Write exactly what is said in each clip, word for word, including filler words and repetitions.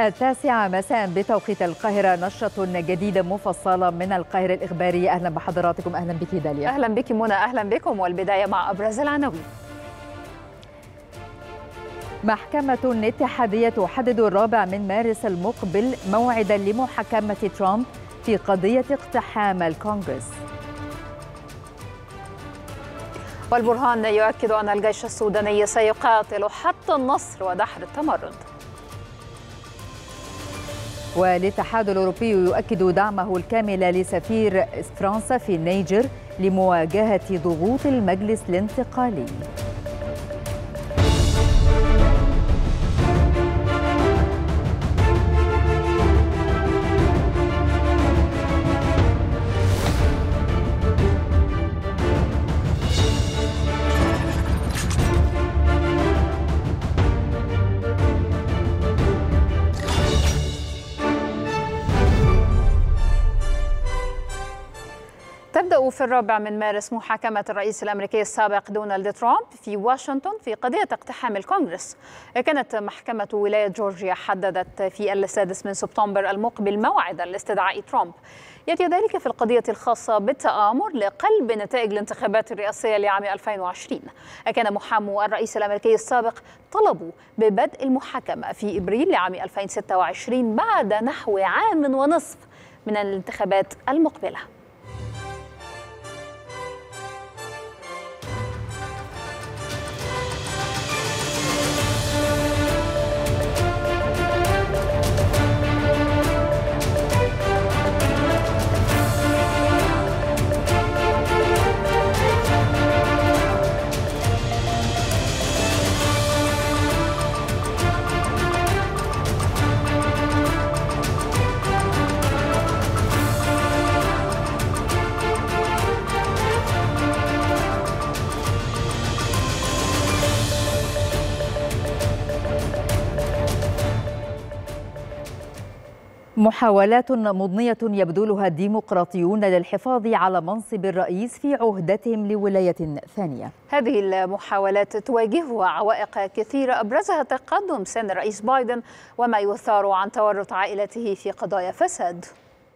التاسعة مساء بتوقيت القاهرة، نشرة جديدة مفصلة من القاهرة الإخبارية. أهلا بحضراتكم. أهلا بك داليا. أهلا بك منى. أهلا بكم، والبداية مع أبرز العناوين. محكمة اتحادية تحدد الرابع من مارس المقبل موعدا لمحاكمة ترامب في قضية اقتحام الكونغرس. والبرهان يؤكد أن الجيش السوداني سيقاتل حتى النصر ودحر التمرد. والاتحاد الأوروبي يؤكد دعمه الكامل لسفير فرنسا في النيجر لمواجهة ضغوط المجلس الانتقالي. تبدأ في الرابع من مارس محاكمة الرئيس الأمريكي السابق دونالد ترامب في واشنطن في قضية اقتحام الكونغرس. كانت محكمة ولاية جورجيا حددت في السادس من سبتمبر المقبل موعدا لاستدعاء ترامب. يأتي ذلك في القضية الخاصة بالتآمر لقلب نتائج الانتخابات الرئاسية لعام ألفين وعشرين. كان محامو الرئيس الأمريكي السابق طلبوا ببدء المحاكمة في إبريل لعام ألفين وستة وعشرين بعد نحو عام ونصف من الانتخابات المقبلة. محاولات مضنية يبذلها الديمقراطيون للحفاظ على منصب الرئيس في عهدتهم لولاية ثانية. هذه المحاولات تواجهها عوائق كثيرة، أبرزها تقدم سن الرئيس بايدن وما يثار عن تورط عائلته في قضايا فساد.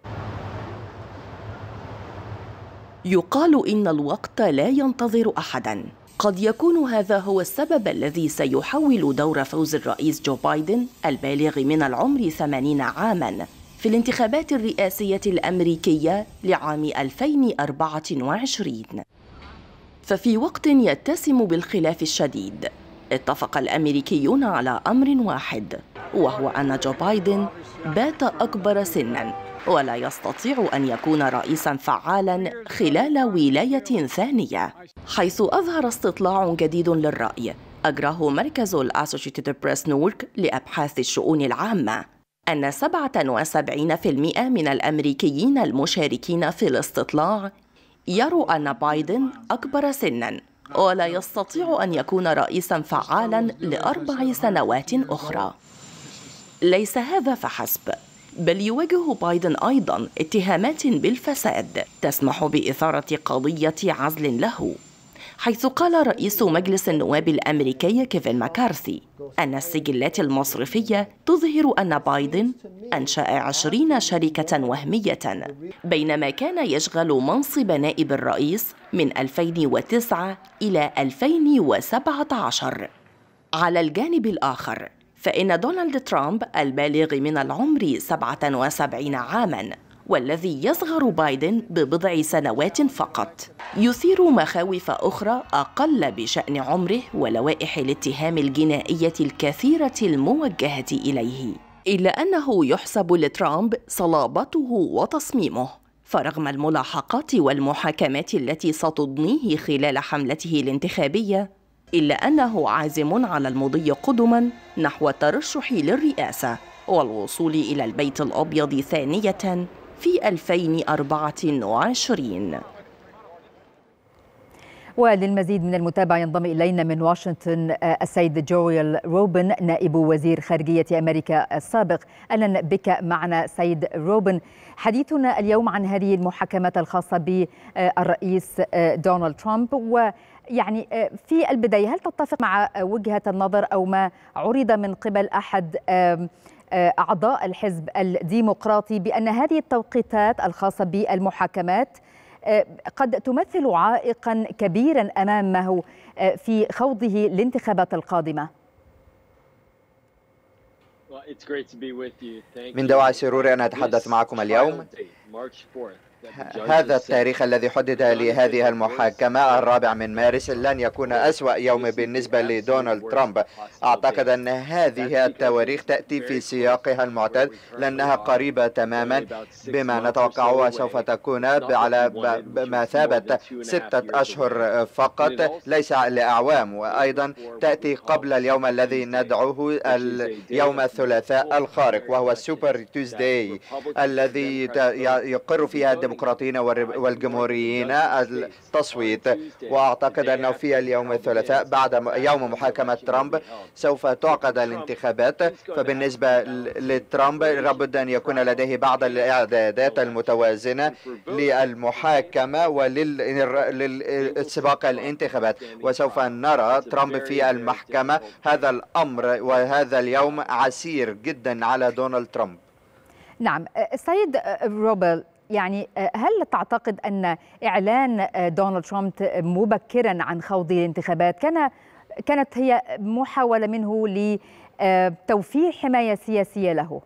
يقال إن الوقت لا ينتظر أحداً. قد يكون هذا هو السبب الذي سيحول دور فوز الرئيس جو بايدن البالغ من العمر ثمانين عاماً في الانتخابات الرئاسية الأمريكية لعام ألفين وأربعة وعشرين. ففي وقت يتسم بالخلاف الشديد، اتفق الأمريكيون على أمر واحد، وهو أن جو بايدن بات أكبر سناً ولا يستطيع أن يكون رئيساً فعالاً خلال ولاية ثانية، حيث أظهر استطلاع جديد للرأي أجراه مركز الأسوشيتد بريس نورك لأبحاث الشؤون العامة أن سبعة وسبعين بالمئة من الأمريكيين المشاركين في الاستطلاع يروا أن بايدن أكبر سناً ولا يستطيع أن يكون رئيساً فعالاً لأربع سنوات أخرى. ليس هذا فحسب، بل يواجه بايدن أيضاً اتهامات بالفساد تسمح بإثارة قضية عزل له، حيث قال رئيس مجلس النواب الأمريكي كيفن ماكارثي أن السجلات المصرفية تظهر أن بايدن أنشأ عشرين شركة وهمية بينما كان يشغل منصب نائب الرئيس من ألفين وتسعة إلى ألفين وسبعة عشر. على الجانب الآخر، فإن دونالد ترامب البالغ من العمر سبعة وسبعين عاماً والذي يصغر بايدن ببضع سنوات فقط يثير مخاوف أخرى أقل بشأن عمره ولوائح الاتهام الجنائية الكثيرة الموجهة إليه، إلا أنه يحسب لترامب صلابته وتصميمه، فرغم الملاحقات والمحاكمات التي ستضنيه خلال حملته الانتخابية، إلا أنه عازم على المضي قدماً نحو الترشح للرئاسة والوصول إلى البيت الأبيض ثانية في ألفين وأربعة وعشرين. وللمزيد من المتابعة ينضم إلينا من واشنطن السيد جويل روبن نائب وزير خارجية أمريكا السابق. أهلا بك معنا سيد روبن. حديثنا اليوم عن هذه المحاكمات الخاصة بالرئيس دونالد ترامب، ويعني في البداية هل تتفق مع وجهة النظر أو ما عرض من قبل أحد أعضاء الحزب الديمقراطي بأن هذه التوقيتات الخاصة بالمحاكمات قد تمثل عائقا كبيرا أمامه في خوضه الانتخابات القادمة. من دواعي سروري أن أتحدث معكم اليوم. هذا التاريخ الذي حدد لهذه المحاكمة الرابع من مارس لن يكون أسوأ يوم بالنسبة لدونالد ترامب. أعتقد أن هذه التواريخ تأتي في سياقها المعتاد لأنها قريبة تماما بما نتوقع وسوف تكون على بمثابة ستة أشهر فقط ليس لأعوام، وأيضا تأتي قبل اليوم الذي ندعوه اليوم الثلاثاء الخارق وهو السوبر توزداي الذي يقر فيها الديمقراطيين والجمهوريين التصويت. وأعتقد أنه في اليوم الثلاثاء بعد يوم محاكمة ترامب سوف تعقد الانتخابات، فبالنسبة لترامب لابد أن يكون لديه بعض الإعدادات المتوازنة للمحاكمة وللسباق الانتخابات، وسوف نرى ترامب في المحكمة. هذا الأمر وهذا اليوم عسير جدا على دونالد ترامب. نعم السيد روبل، يعني هل تعتقد أن إعلان دونالد ترامب مبكرا عن خوض الانتخابات كان كانت هي محاولة منه لتوفير حماية سياسية له؟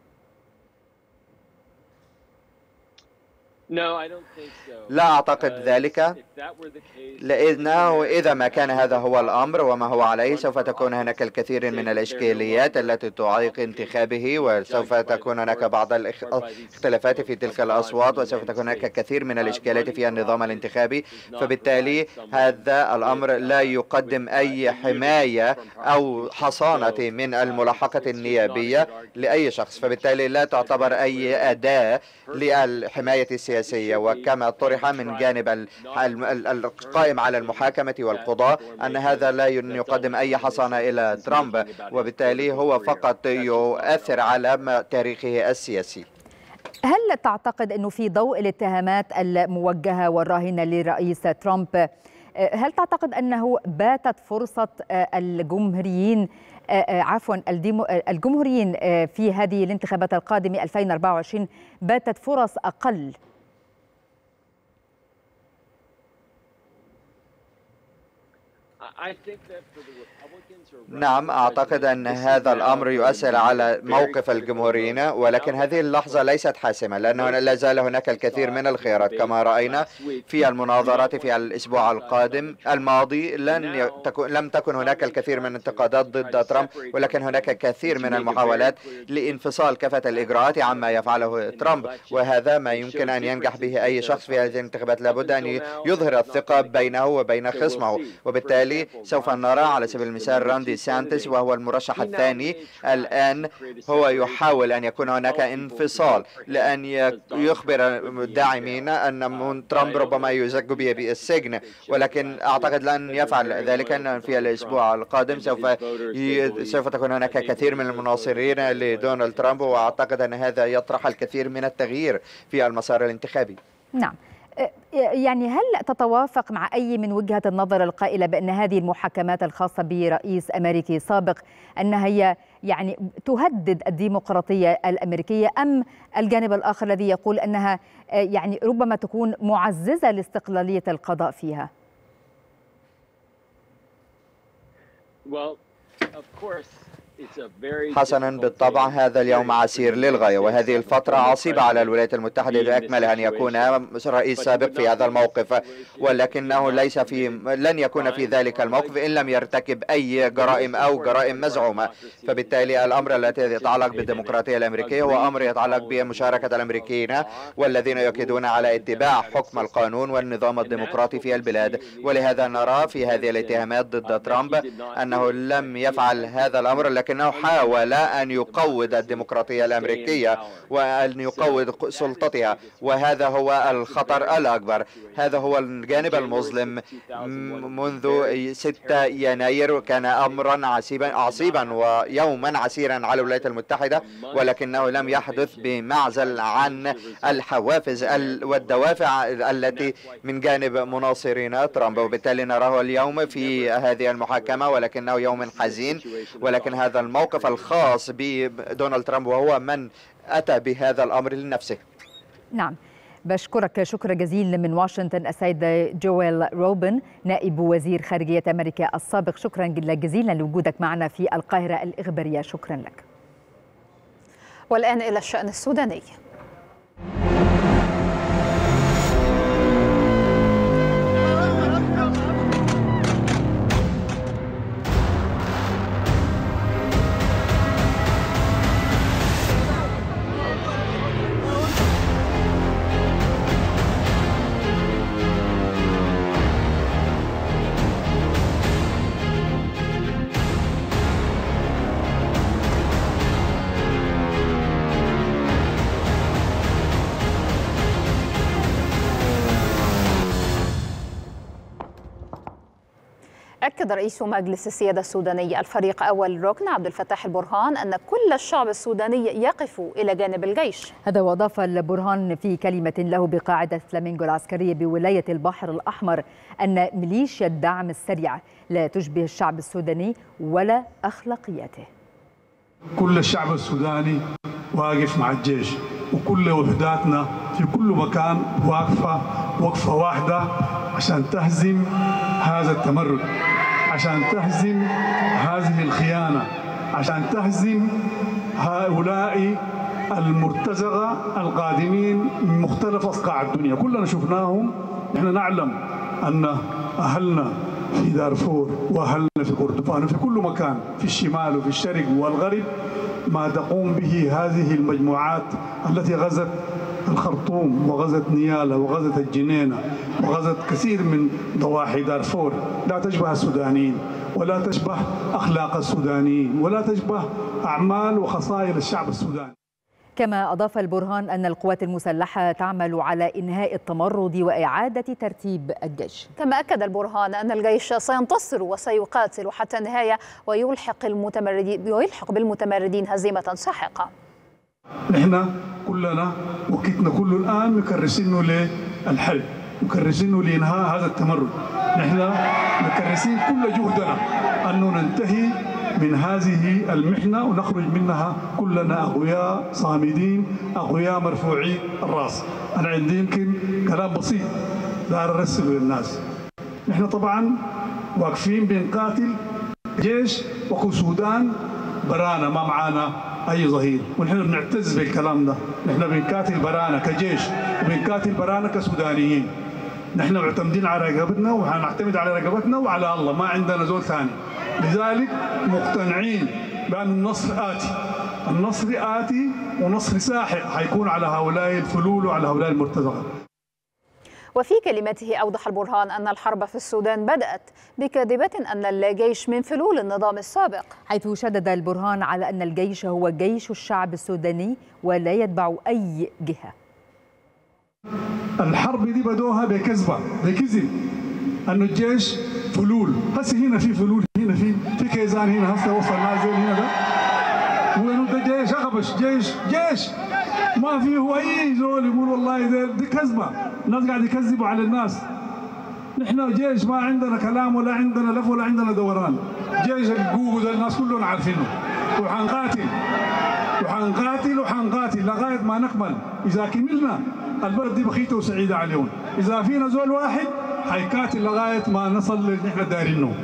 لا أعتقد ذلك، لأنه إذا ما كان هذا هو الأمر وما هو عليه سوف تكون هناك الكثير من الإشكاليات التي تعيق انتخابه، وسوف تكون هناك بعض الاختلافات في تلك الأصوات، وسوف تكون هناك كثير من الإشكالات في النظام الانتخابي. فبالتالي هذا الأمر لا يقدم أي حماية أو حصانة من الملاحقة النيابية لأي شخص، فبالتالي لا تعتبر أي أداة للحماية السياسية. وكما طرح من جانب القائم على المحاكمة والقضاء أن هذا لا يقدم أي حصانة إلى ترامب، وبالتالي هو فقط يؤثر على تاريخه السياسي. هل تعتقد أنه في ضوء الاتهامات الموجهة والراهنة للرئيس ترامب، هل تعتقد أنه باتت فرصة الجمهوريين عفوا الجمهوريين في هذه الانتخابات القادمة ألفين وأربعة وعشرين باتت فرص أقل؟ نعم، أعتقد أن هذا الأمر يؤثر على موقف الجمهوريين، ولكن هذه اللحظة ليست حاسمة لأنه لا زال هناك الكثير من الخيارات. كما رأينا في المناظرات في الأسبوع القادم الماضي لن يكون لم تكن هناك الكثير من الانتقادات ضد ترامب، ولكن هناك كثير من المحاولات لانفصال كافة الإجراءات عما يفعله ترامب، وهذا ما يمكن أن ينجح به أي شخص في هذه الانتخابات. لابد أن يظهر الثقة بينه وبين خصمه، وبالتالي سوف نرى على سبيل المثال راندي سانتس وهو المرشح الثاني الآن هو يحاول أن يكون هناك انفصال لأن يخبر الداعمين أن ترامب ربما يزج به بالسجن، ولكن أعتقد لن يفعل ذلك. أن في الأسبوع القادم سوف سوف تكون هناك كثير من المناصرين لدونالد ترامب، وأعتقد أن هذا يطرح الكثير من التغيير في المسار الانتخابي. نعم، يعني هل تتوافق مع أي من وجهة النظر القائلة بأن هذه المحاكمات الخاصة برئيس أمريكي سابق أنها هي يعني تهدد الديمقراطية الأمريكية، أم الجانب الآخر الذي يقول أنها يعني ربما تكون معززة لاستقلالية القضاء فيها؟ حسنا، بالطبع هذا اليوم عسير للغاية، وهذه الفترة عصيبة على الولايات المتحدة بأكملها أن يكون رئيس سابق في هذا الموقف، ولكنه ليس في لن يكون في ذلك الموقف إن لم يرتكب أي جرائم أو جرائم مزعومة. فبالتالي الأمر الذي يتعلق بالديمقراطية الأمريكية هو أمر يتعلق بمشاركة الأمريكيين والذين يؤكدون على اتباع حكم القانون والنظام الديمقراطي في البلاد. ولهذا نرى في هذه الاتهامات ضد ترامب أنه لم يفعل هذا الأمر، لكنه حاول أن يقوض الديمقراطية الأمريكية وأن يقوض سلطتها، وهذا هو الخطر الأكبر. هذا هو الجانب المظلم. منذ ستة يناير كان أمرا عصيبا عصيبا ويوما عسيرا على الولايات المتحدة، ولكنه لم يحدث بمعزل عن الحوافز والدوافع التي من جانب مناصرين ترامب، وبالتالي نراه اليوم في هذه المحاكمة، ولكنه يوم حزين. ولكن هذا الموقف الخاص بدونالد ترامب وهو من أتى بهذا الأمر لنفسه. نعم، بشكرك شكرا جزيلا من واشنطن السيد جويل روبن نائب وزير خارجية أمريكا السابق. شكرا جزيلا لوجودك معنا في القاهرة الإخبارية. شكرا لك. والآن إلى الشأن السوداني. أكد رئيس مجلس السيادة السوداني الفريق أول ركن عبد الفتاح البرهان أن كل الشعب السوداني يقف إلى جانب الجيش. هذا وأضاف البرهان في كلمة له بقاعدة فلامينغو العسكرية بولاية البحر الأحمر أن ميليشيا الدعم السريع لا تشبه الشعب السوداني ولا أخلاقياته. كل الشعب السوداني واقف مع الجيش، وكل وحداتنا في كل مكان واقفة وقفة واحدة عشان تهزم هذا التمرد، عشان تهزم هذه الخيانة، عشان تهزم هؤلاء المرتزقة القادمين من مختلف أصقاع الدنيا. كلنا شفناهم. نحن نعلم أن أهلنا في دارفور وأهلنا في كردفان وفي كل مكان في الشمال وفي الشرق والغرب ما تقوم به هذه المجموعات التي غزت الخرطوم وغزت نيالا وغزت الجنينة وغزت كثير من ضواحي دارفور لا تشبه السودانيين ولا تشبه أخلاق السودانيين ولا تشبه أعمال وخصائل الشعب السوداني. كما أضاف البرهان أن القوات المسلحة تعمل على إنهاء التمرد وإعادة ترتيب الجيش. كما أكد البرهان أن الجيش سينتصر وسيقاتل حتى النهاية ويلحق المتمردين ويلحق بالمتمردين هزيمة ساحقة. نحن كلنا وقتنا كله الآن مكرسينه للحل، مكرسينه لإنهاء هذا التمرد. نحن مكرسين كل جهدنا أنه ننتهي من هذه المحنة ونخرج منها كلنا أقوياء صامدين، أقوياء مرفوعي الرأس. أنا عندي يمكن كلام بسيط دار أرسله للناس. نحن طبعا واقفين بنقاتل جيش وكسودان برانا، ما معانا أي ظهير، ونحن بنعتز بالكلام ده. نحن بنقاتل برانا كجيش وبنقاتل برانا كسودانيين. نحن معتمدين على رقبتنا وهنعتمد على رقبتنا وعلى الله، ما عندنا زول ثاني. لذلك مقتنعين بأن النصر آتي، النصر آتي ونصر ساحق حيكون على هؤلاء الفلول وعلى هؤلاء المرتزقة. وفي كلمته أوضح البرهان أن الحرب في السودان بدأت بكذبة أن الجيش من فلول النظام السابق، حيث شدد البرهان على أن الجيش هو جيش الشعب السوداني ولا يتبع أي جهة. الحرب دي بدوها بكذبة بكذب أنه الجيش فلول. هسه هنا في فلول، هنا في في كيزان، هنا هسه وصل نازل هنا ده، وإنه ده جيش أغبش، جيش جيش ما فيه أي زول يقول والله ده دي كذبة. الناس قاعد يكذبوا على الناس. نحن جيش ما عندنا كلام ولا عندنا لف ولا عندنا دوران. جيش الجوجو ده الناس كلهم عارفينه، وحنقاتل وحنقاتل وحنقاتل لغاية ما نكمل. إذا كملنا البلد دي بخيته وسعيدة عليهم. إذا فينا زول واحد حيقاتل لغاية ما نصل اللي نحن دايرينه.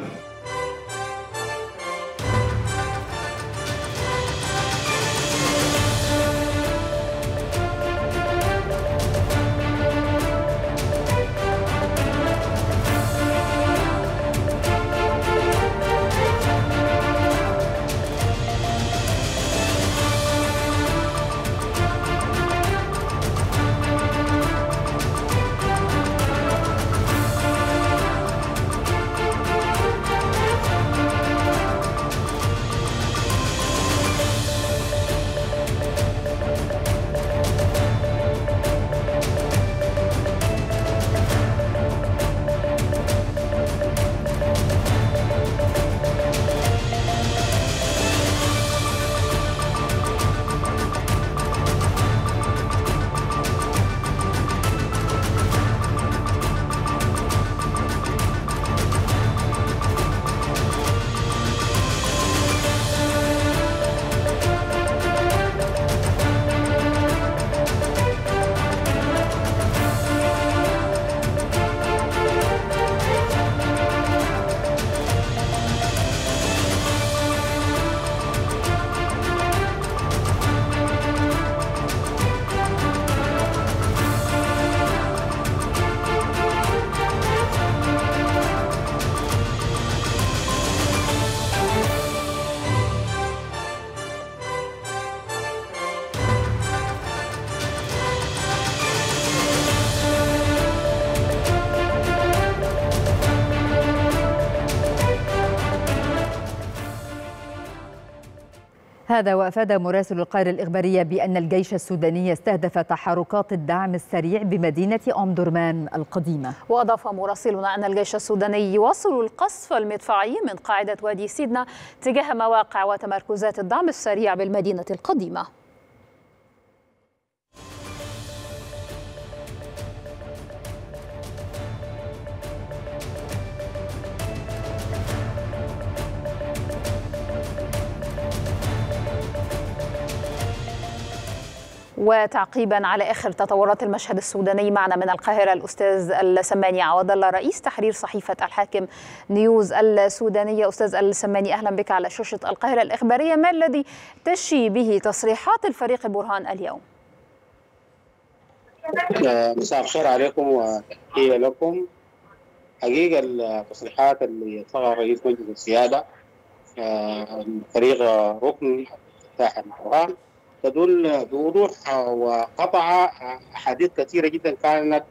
هذا وأفاد مراسل القاهرة الإخبارية بأن الجيش السوداني استهدف تحركات الدعم السريع بمدينة أم درمان القديمة. وأضاف مراسلنا أن الجيش السوداني يواصل القصف المدفعي من قاعدة وادي سيدنا تجاه مواقع وتمركزات الدعم السريع بالمدينة القديمة. وتعقيبا على آخر تطورات المشهد السوداني، معنا من القاهرة الأستاذ السماني عوض الله رئيس تحرير صحيفة الحاكم نيوز السودانية. أستاذ السماني، أهلا بك على شاشة القاهرة الإخبارية. ما الذي تشي به تصريحات الفريق برهان اليوم؟ مساء الخير عليكم وتحية لكم. حقيقة التصريحات اللي اطلقها رئيس مجلس السيادة فريق ركن فتاح البرهان تدل بوضوح وقطع أحاديث كثيرة جدا كانت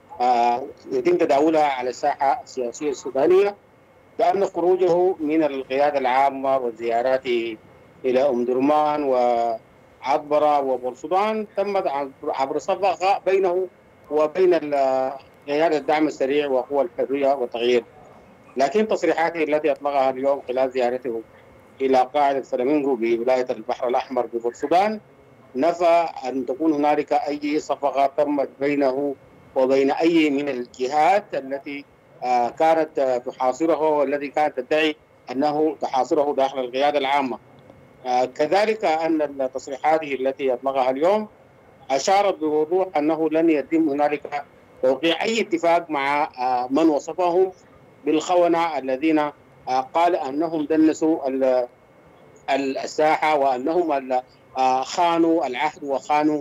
يتم تداولها على الساحة السياسية السودانية، بأن خروجه من القيادة العامة وزياراته إلى أم درمان وعطبرة وبورسودان تمت عبر صفقة بينه وبين قيادة الدعم السريع وقوى الحرية والتغيير. لكن تصريحاته التي أطلقها اليوم خلال زيارته إلى قاعدة فلامينغو بولاية البحر الأحمر ببورسودان نفى أن تكون هنالك أي صفقة تمت بينه وبين أي من الجهات التي كانت تحاصره والتي كانت تدعي أنه تحاصره داخل القيادة العامة. كذلك أن تصريحاته التي أطلقها اليوم أشارت بوضوح أنه لن يتم هنالك توقيع أي اتفاق مع من وصفهم بالخونة الذين قال أنهم دنسوا الساحة وأنهم خانوا العهد وخانوا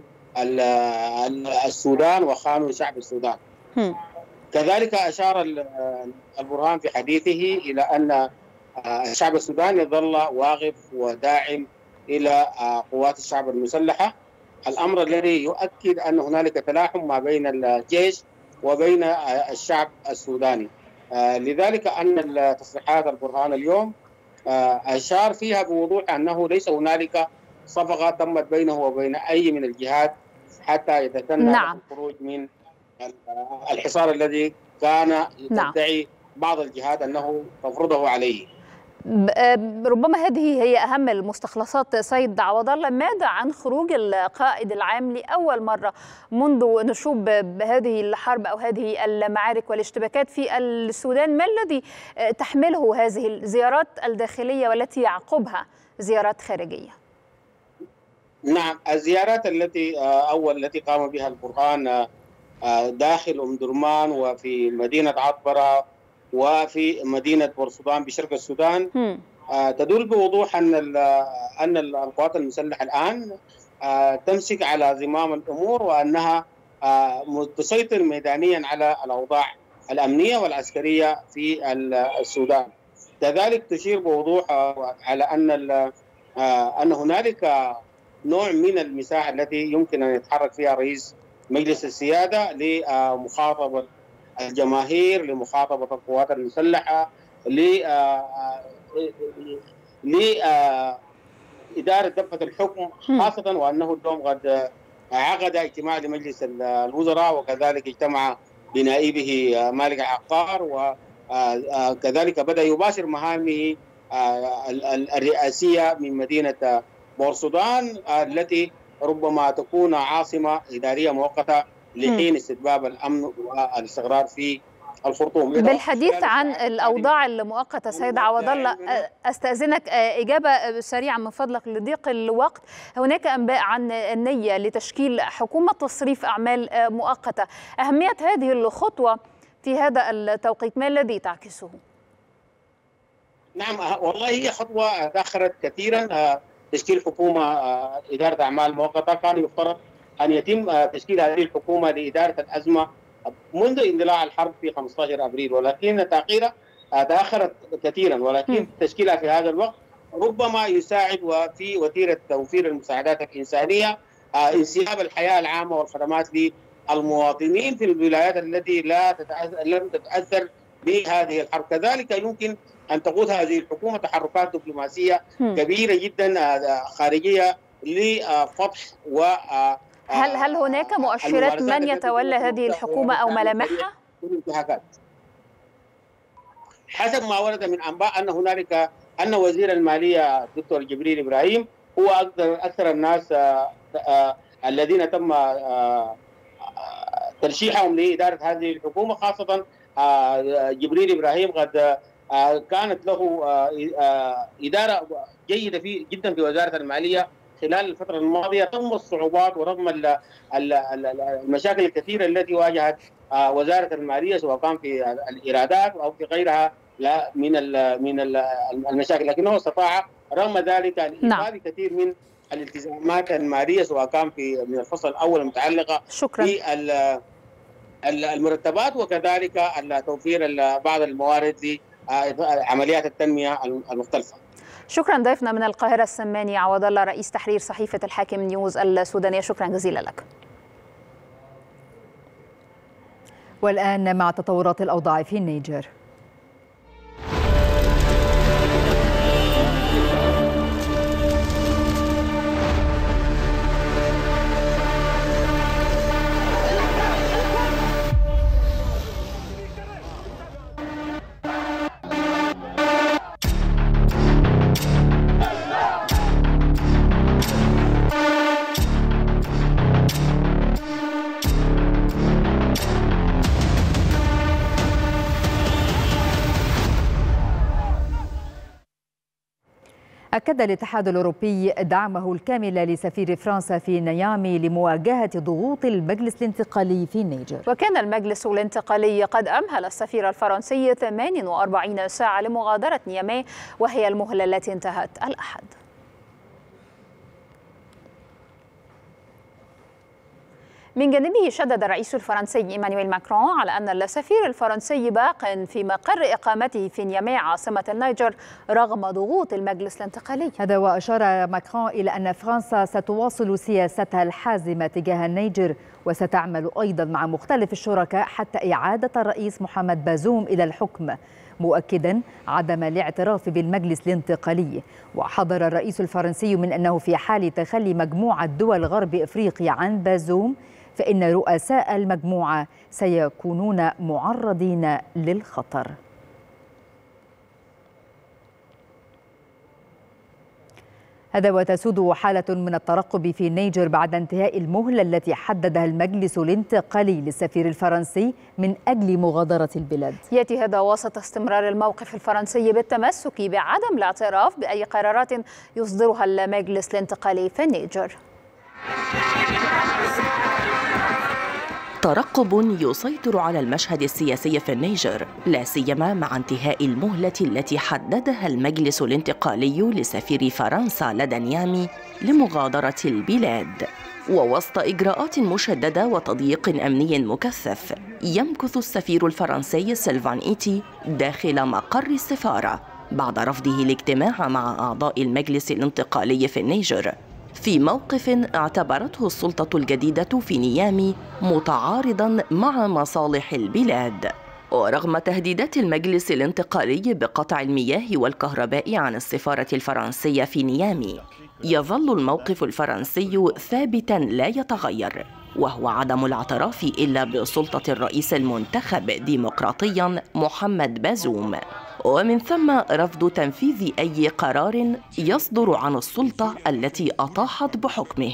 السودان وخانوا شعب السودان. كذلك أشار البرهان في حديثه إلى أن الشعب السوداني ظل واقف وداعم إلى قوات الشعب المسلحة، الأمر الذي يؤكد أن هنالك تلاحم ما بين الجيش وبين الشعب السوداني. لذلك أن تصريحات البرهان اليوم أشار فيها بوضوح أنه ليس هنالك صفقة تمت بينه وبين أي من الجهات حتى يتسنى نعم. الخروج من الحصار الذي كان يدعي نعم. بعض الجهات أنه تفرضه عليه. ربما هذه هي أهم المستخلصات سيد عوض الله. ماذا عن خروج القائد العام لأول مرة منذ نشوب هذه الحرب أو هذه المعارك والاشتباكات في السودان؟ ما الذي تحمله هذه الزيارات الداخلية والتي يعقبها زيارات خارجية؟ نعم، الزيارات التي أول التي قام بها البرهان داخل أم درمان وفي مدينة عطبرة وفي مدينة بورسودان بشرق السودان م. تدل بوضوح أن أن القوات المسلحة الآن تمسك على زمام الأمور وأنها تسيطر ميدانيا على الأوضاع الأمنية والعسكرية في السودان. كذلك تشير بوضوح على أن أن هنالك نوع من المساحة التي يمكن أن يتحرك فيها رئيس مجلس السيادة لمخاطبة الجماهير، لمخاطبة القوات المسلحة، لإدارة دفة الحكم، خاصة وأنه اليوم قد عقد اجتماع لمجلس الوزراء وكذلك اجتمع بنائبه مالك عقار، وكذلك بدأ يباشر مهامه الرئاسية من مدينة بورسودان التي ربما تكون عاصمة إدارية مؤقتة لحين استتباب الأمن والاستقرار في الخرطوم. بالحديث عن الأوضاع المؤقتة سيد عوض الله، أستأذنك إجابة سريعة من فضلك لضيق الوقت. هناك أنباء عن النية لتشكيل حكومة تصريف أعمال مؤقتة، أهمية هذه الخطوة في هذا التوقيت ما الذي تعكسه؟ نعم، والله هي خطوة تأخرت كثيرا. تشكيل حكومة إدارة أعمال مؤقتة كان يفترض أن يتم تشكيل هذه الحكومة لإدارة الأزمة منذ اندلاع الحرب في خمسة عشر أبريل، ولكن تأخيرها تأخرت كثيرا، ولكن تشكيلها في هذا الوقت ربما يساعد في وتيرة توفير المساعدات الإنسانية، انسياب الحياة العامة والخدمات للمواطنين في الولايات التي لا تتأثر لم تتأثر بهذه الحرب. كذلك يمكن أن تقود هذه الحكومة تحركات دبلوماسية كبيرة جدا خارجية لفتح و هل هل هناك مؤشرات من يتولى هذه الحكومة أو ملامحها؟ حسب ما ورد من أنباء أن هنالك أن وزير المالية الدكتور جبريل إبراهيم هو أكثر أكثر الناس الذين تم ترشيحهم لإدارة هذه الحكومة، خاصة جبريل إبراهيم قد كانت له إدارة جيدة في جدا في وزارة المالية خلال الفترة الماضية، رغم الصعوبات ورغم المشاكل الكثيرة التي واجهت وزارة المالية سواء كان في الإيرادات أو في غيرها لا من من المشاكل، لكنه استطاع رغم ذلك الإيفاء بكثير من الالتزامات المالية سواء كان في من الفصل الأول المتعلقة بالمرتبات وكذلك توفير بعض الموارد لعمليات التنمية المختلفة. شكرا. ضيفنا من القاهرة السماني عوض الله رئيس تحرير صحيفة الحاكم نيوز السودانية، شكرا جزيلا لك. والآن مع تطورات الأوضاع في النيجر. أكد الاتحاد الأوروبي دعمه الكامل لسفير فرنسا في نيامي لمواجهة ضغوط المجلس الانتقالي في النيجر. وكان المجلس الانتقالي قد أمهل السفير الفرنسي ثمانية وأربعين ساعة لمغادرة نيامي، وهي المهلة التي انتهت الأحد. من جانبه شدد الرئيس الفرنسي إيمانويل ماكرون على أن السفير الفرنسي باق في مقر إقامته في نيامي عاصمة النيجر رغم ضغوط المجلس الانتقالي. هذا وأشار ماكرون إلى أن فرنسا ستواصل سياستها الحازمة تجاه النيجر وستعمل أيضا مع مختلف الشركاء حتى إعادة الرئيس محمد بازوم إلى الحكم، مؤكدا عدم الاعتراف بالمجلس الانتقالي. وحذر الرئيس الفرنسي من أنه في حال تخلي مجموعة دول غرب إفريقيا عن بازوم فإن رؤساء المجموعة سيكونون معرضين للخطر. هذا وتسود حالة من الترقب في النيجر بعد انتهاء المهلة التي حددها المجلس الانتقالي للسفير الفرنسي من أجل مغادرة البلاد. يأتي هذا وسط استمرار الموقف الفرنسي بالتمسك بعدم الاعتراف بأي قرارات يصدرها المجلس الانتقالي في النيجر. ترقب يسيطر على المشهد السياسي في النيجر، لا سيما مع انتهاء المهلة التي حددها المجلس الانتقالي لسفير فرنسا لدى نيامي لمغادرة البلاد. ووسط إجراءات مشددة وتضييق أمني مكثف، يمكث السفير الفرنسي سيلفان إيتي داخل مقر السفارة بعد رفضه الاجتماع مع أعضاء المجلس الانتقالي في النيجر، في موقف اعتبرته السلطة الجديدة في نيامي متعارضاً مع مصالح البلاد. ورغم تهديدات المجلس الانتقالي بقطع المياه والكهرباء عن السفارة الفرنسية في نيامي، يظل الموقف الفرنسي ثابتاً لا يتغير، وهو عدم الاعتراف إلا بسلطة الرئيس المنتخب ديمقراطياً محمد بازوم، ومن ثم رفض تنفيذ أي قرار يصدر عن السلطة التي أطاحت بحكمه.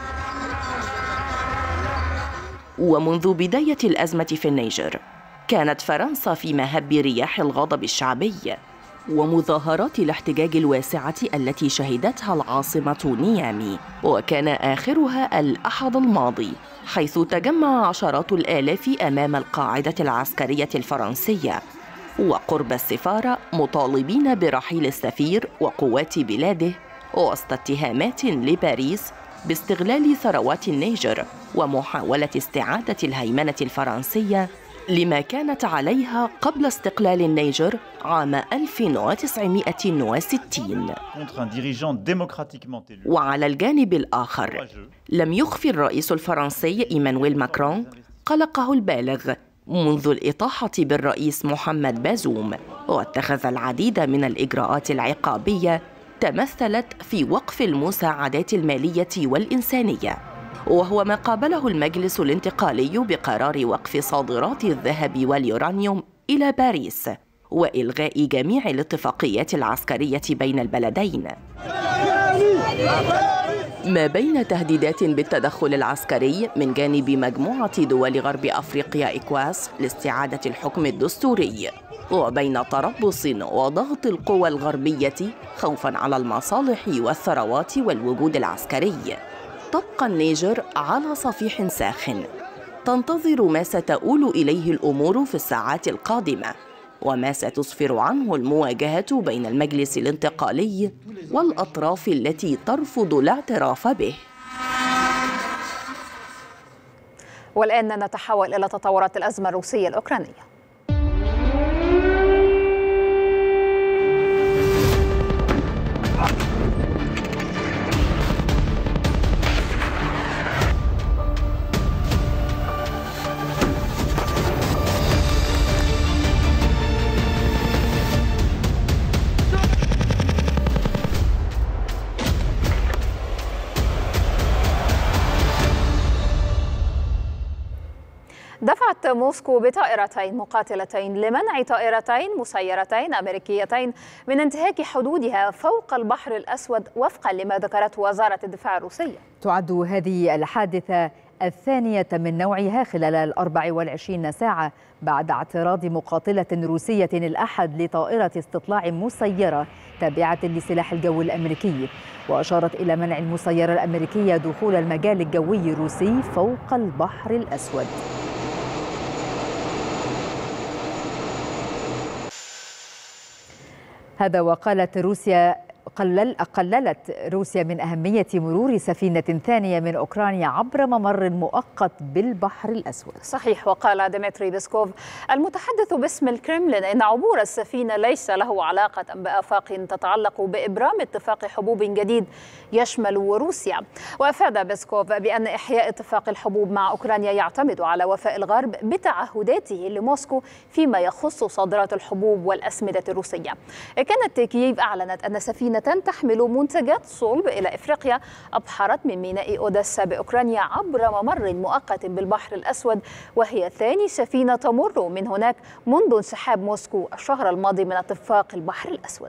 ومنذ بداية الأزمة في النيجر كانت فرنسا في مهب رياح الغضب الشعبي ومظاهرات الاحتجاج الواسعة التي شهدتها العاصمة نيامي، وكان آخرها الأحد الماضي حيث تجمع عشرات الآلاف أمام القاعدة العسكرية الفرنسية وقرب السفارة مطالبين برحيل السفير وقوات بلاده، وسط اتهامات لباريس باستغلال ثروات النيجر ومحاولة استعادة الهيمنة الفرنسية لما كانت عليها قبل استقلال النيجر عام ألف وتسعمائة وستين. وعلى الجانب الآخر لم يخفي الرئيس الفرنسي إيمانويل ماكرون قلقه البالغ منذ الإطاحة بالرئيس محمد بازوم، واتخذ العديد من الإجراءات العقابية تمثلت في وقف المساعدات المالية والإنسانية، وهو ما قابله المجلس الانتقالي بقرار وقف صادرات الذهب واليورانيوم إلى باريس وإلغاء جميع الاتفاقيات العسكرية بين البلدين. ما بين تهديدات بالتدخل العسكري من جانب مجموعة دول غرب أفريقيا إيكواس لاستعادة الحكم الدستوري، وبين تربص وضغط القوى الغربية خوفاً على المصالح والثروات والوجود العسكري، تبقى النيجر على صفيح ساخن تنتظر ما ستؤول إليه الأمور في الساعات القادمة، وما ستسفر عنه المواجهة بين المجلس الانتقالي والأطراف التي ترفض الاعتراف به. والآن نتحول إلى تطورات الأزمة الروسية الأوكرانية. دفعت موسكو بطائرتين مقاتلتين لمنع طائرتين مسيرتين أمريكيتين من انتهاك حدودها فوق البحر الأسود وفقا لما ذكرته وزارة الدفاع الروسية. تعد هذه الحادثة الثانية من نوعها خلال الأربع والعشرين ساعة بعد اعتراض مقاتلة روسية الأحد لطائرة استطلاع مسيرة تابعة لسلاح الجو الأمريكي، وأشارت إلى منع المسيرة الأمريكية دخول المجال الجوي الروسي فوق البحر الأسود. هذا وقالت روسيا قلل قللت روسيا من أهمية مرور سفينة ثانية من أوكرانيا عبر ممر مؤقت بالبحر الأسود. صحيح. وقال ديمتري بيسكوف المتحدث باسم الكرملين إن عبور السفينة ليس له علاقة بآفاق تتعلق بإبرام اتفاق حبوب جديد يشمل روسيا. وأفاد بيسكوف بأن إحياء اتفاق الحبوب مع أوكرانيا يعتمد على وفاء الغرب بتعهداته لموسكو فيما يخص صادرات الحبوب والأسمدة الروسية. كانت كييف أعلنت أن سفينة تحمل منتجات صلب إلى إفريقيا أبحرت من ميناء أوديسا بأوكرانيا عبر ممر مؤقت بالبحر الأسود، وهي ثاني سفينة تمر من هناك منذ انسحاب موسكو الشهر الماضي من اتفاق البحر الأسود.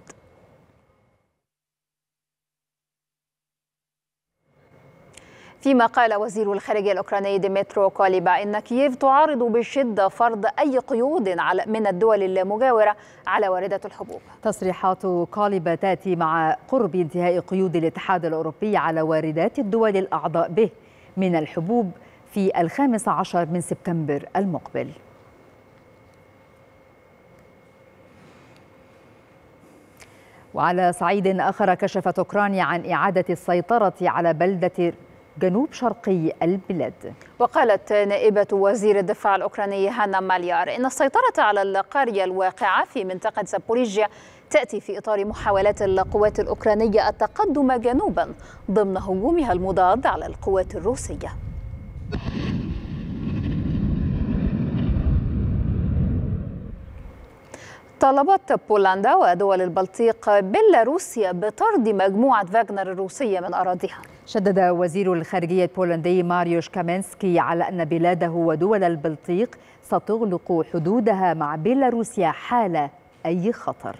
فيما قال وزير الخارجية الأوكراني ديمترو كوليبا إن كييف تعارض بشدة فرض أي قيود من الدول المجاورة على واردة الحبوب. تصريحات كوليبا تأتي مع قرب انتهاء قيود الاتحاد الأوروبي على واردات الدول الأعضاء به من الحبوب في الخامس عشر من سبتمبر المقبل. وعلى صعيد آخر كشفت أوكرانيا عن إعادة السيطرة على بلدة جنوب شرقي البلاد. وقالت نائبة وزير الدفاع الأوكراني هانا ماليار إن السيطرة على القرية الواقعة في منطقة زابوريجيا تأتي في إطار محاولات القوات الأوكرانية التقدم جنوبا ضمن هجومها المضاد على القوات الروسية. طالبت بولندا ودول البلطيق بيلاروسيا بطرد مجموعة فاغنر الروسية من أراضيها. شدد وزير الخارجية البولندي ماريوش كامينسكي على أن بلاده ودول البلطيق ستغلق حدودها مع بيلاروسيا حال أي خطر.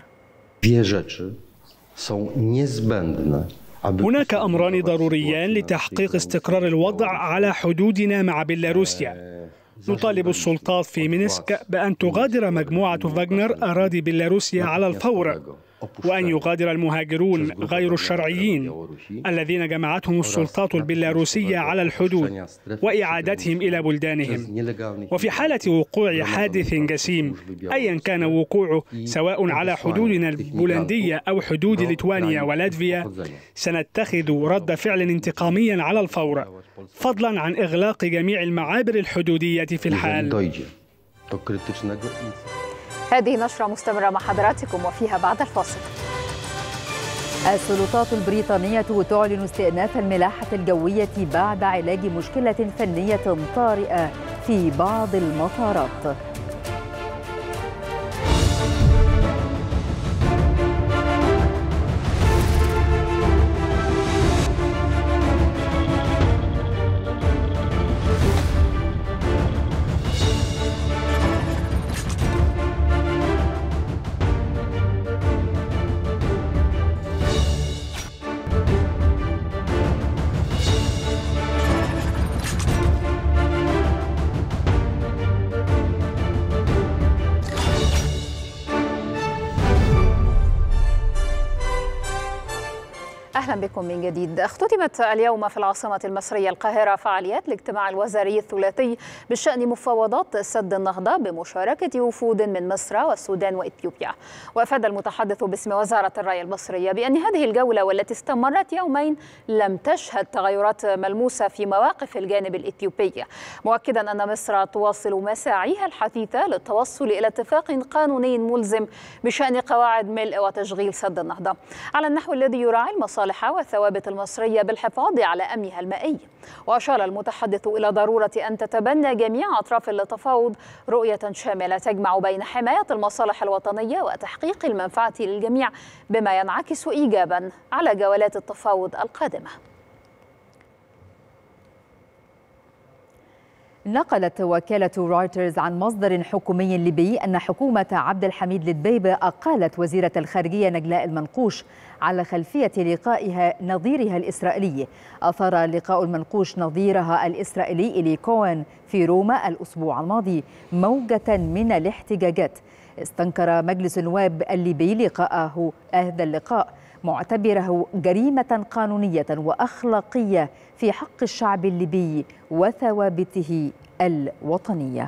هناك أمران ضروريان لتحقيق استقرار الوضع على حدودنا مع بيلاروسيا. نطالب السلطات في مينسك بأن تغادر مجموعة فاغنر أراضي بيلاروسيا على الفور، وأن يغادر المهاجرون غير الشرعيين الذين جمعتهم السلطات البيلاروسية على الحدود وإعادتهم إلى بلدانهم. وفي حالة وقوع حادث جسيم أيا كان وقوعه سواء على حدودنا البولندية أو حدود ليتوانيا ولاتفيا سنتخذ رد فعل انتقاميا على الفور، فضلا عن إغلاق جميع المعابر الحدودية في الحال. هذه نشرة مستمرة مع حضراتكم وفيها بعد الفاصل. السلطات البريطانية تعلن استئناف الملاحة الجوية بعد علاج مشكلة فنية طارئة في بعض المطارات. أهلا بكم من جديد. اختتمت اليوم في العاصمة المصرية القاهرة فعاليات الاجتماع الوزاري الثلاثي بشأن مفاوضات سد النهضة بمشاركة وفود من مصر والسودان وإثيوبيا. وأفاد المتحدث باسم وزارة الري المصرية بأن هذه الجولة والتي استمرت يومين لم تشهد تغيرات ملموسة في مواقف الجانب الإثيوبي، مؤكدا أن مصر تواصل مساعيها الحثيثة للتوصل إلى اتفاق قانوني ملزم بشأن قواعد ملء وتشغيل سد النهضة على النحو الذي يراعي المصالح والثوابت المصرية بالحفاظ على أمنها المائي. وأشار المتحدث إلى ضرورة أن تتبنى جميع أطراف التفاوض رؤية شاملة تجمع بين حماية المصالح الوطنية وتحقيق المنفعة للجميع، بما ينعكس إيجابا على جولات التفاوض القادمة. نقلت وكالة رويترز عن مصدر حكومي ليبي أن حكومة عبد الحميد الدبيب أقالت وزيرة الخارجية نجلاء المنقوش على خلفية لقائها نظيرها الإسرائيلي. أثار لقاء المنقوش نظيرها الإسرائيلي إلي كوهن في روما الأسبوع الماضي موجة من الاحتجاجات. استنكر مجلس النواب الليبي لقاءه هذا اللقاء معتبره جريمة قانونية وأخلاقية في حق الشعب الليبي وثوابته الوطنية.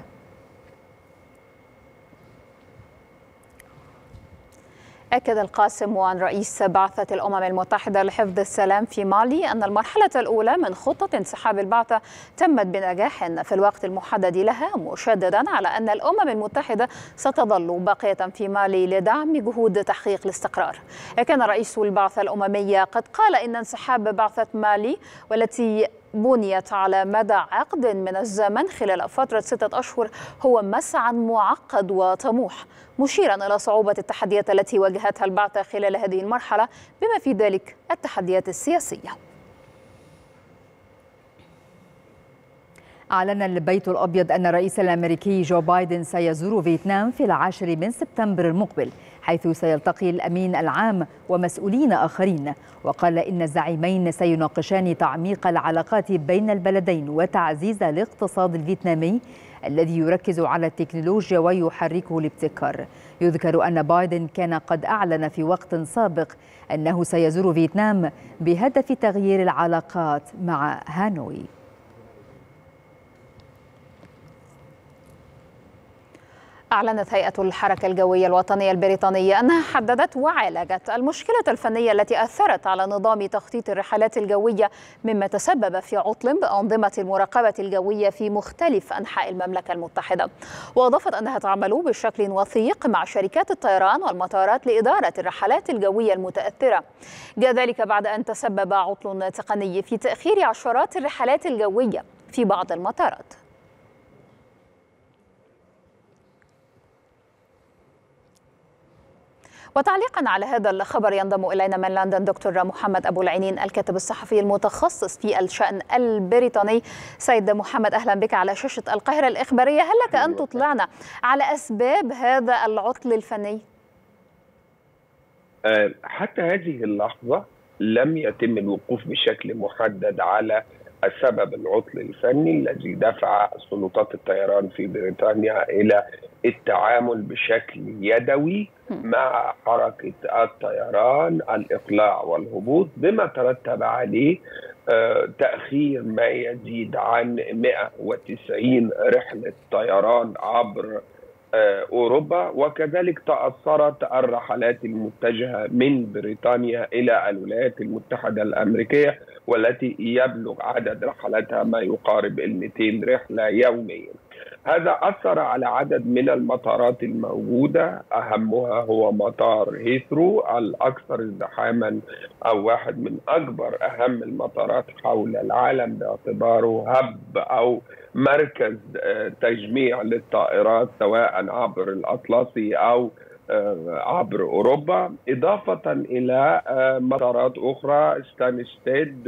أكد القاسم عن رئيس بعثة الأمم المتحدة لحفظ السلام في مالي أن المرحلة الأولى من خطة انسحاب البعثة تمت بنجاح في الوقت المحدد لها، مشددا على أن الأمم المتحدة ستظل باقية في مالي لدعم جهود تحقيق الاستقرار. كان رئيس البعثة الأممية قد قال إن انسحاب بعثة مالي والتي بنيت على مدى عقد من الزمن خلال فترة ستة أشهر هو مسعى معقد وطموح، مشيرا إلى صعوبة التحديات التي واجهتها البعثة خلال هذه المرحلة بما في ذلك التحديات السياسية. أعلن البيت الأبيض أن الرئيس الأمريكي جو بايدن سيزور فيتنام في العاشر من سبتمبر المقبل، حيث سيلتقي الأمين العام ومسؤولين آخرين. وقال إن الزعيمين سيناقشان تعميق العلاقات بين البلدين وتعزيز الاقتصاد الفيتنامي الذي يركز على التكنولوجيا ويحركه الابتكار. يذكر أن بايدن كان قد أعلن في وقت سابق أنه سيزور فيتنام بهدف تغيير العلاقات مع هانوي. أعلنت هيئة الحركة الجوية الوطنية البريطانية أنها حددت وعالجت المشكلة الفنية التي أثرت على نظام تخطيط الرحلات الجوية، مما تسبب في عطل بأنظمة المراقبة الجوية في مختلف أنحاء المملكة المتحدة. وأضافت أنها تعمل بشكل وثيق مع شركات الطيران والمطارات لإدارة الرحلات الجوية المتأثرة. جاء ذلك بعد أن تسبب عطل تقني في تأخير عشرات الرحلات الجوية في بعض المطارات. وتعليقا على هذا الخبر ينضم إلينا من لندن دكتور محمد أبو العينين الكاتب الصحفي المتخصص في الشأن البريطاني. سيد محمد، أهلا بك على شاشة القاهرة الإخبارية. هل لك أن تطلعنا على أسباب هذا العطل الفني؟ حتى هذه اللحظة لم يتم الوقوف بشكل محدد على السبب العطل الفني الذي دفع سلطات الطيران في بريطانيا إلى التعامل بشكل يدوي مع حركة الطيران الإقلاع والهبوط، بما ترتب عليه تأخير ما يزيد عن مئة وتسعين رحلة طيران عبر أوروبا. وكذلك تأثرت الرحلات المتجهة من بريطانيا إلى الولايات المتحدة الأمريكية، والتي يبلغ عدد رحلاتها ما يقارب المئتين رحلة يوميا. هذا أثر على عدد من المطارات الموجودة، أهمها هو مطار هيثرو الأكثر ازدحاما أو واحد من أكبر أهم المطارات حول العالم باعتباره هب أو مركز تجميع للطائرات سواء عبر الأطلسي أو عبر أوروبا، إضافة إلى مطارات أخرى ستانشتيد